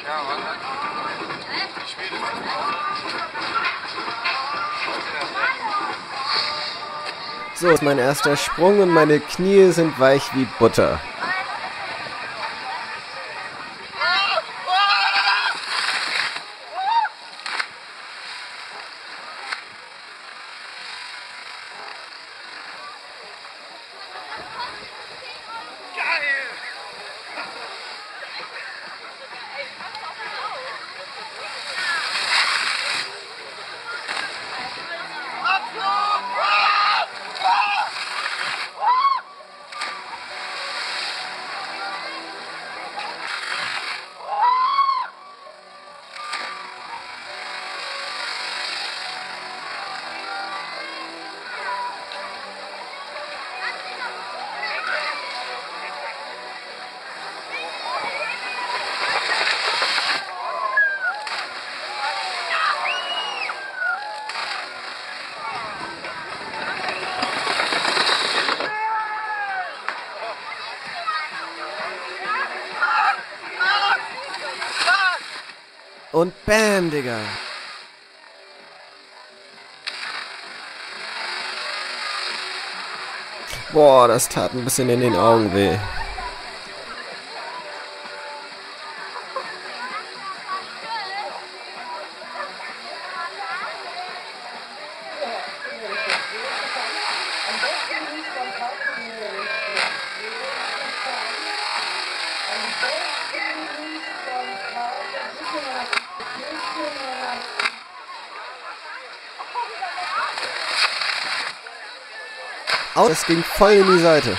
So ist mein erster Sprung und meine Knie sind weich wie Butter. Und bam, Digga. Boah, das tat ein bisschen in den Augen weh. Das ging voll in die Seite.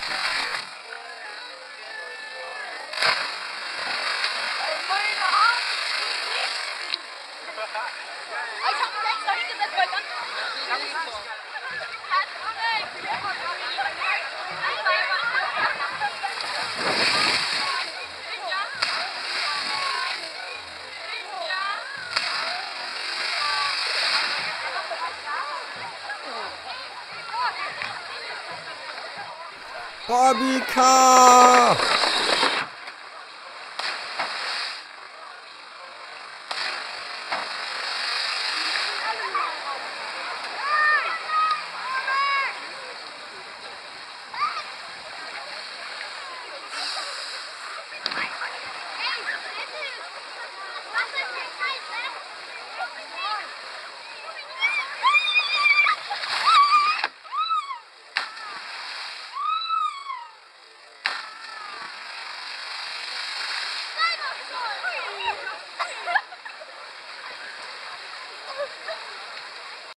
Bobby Car!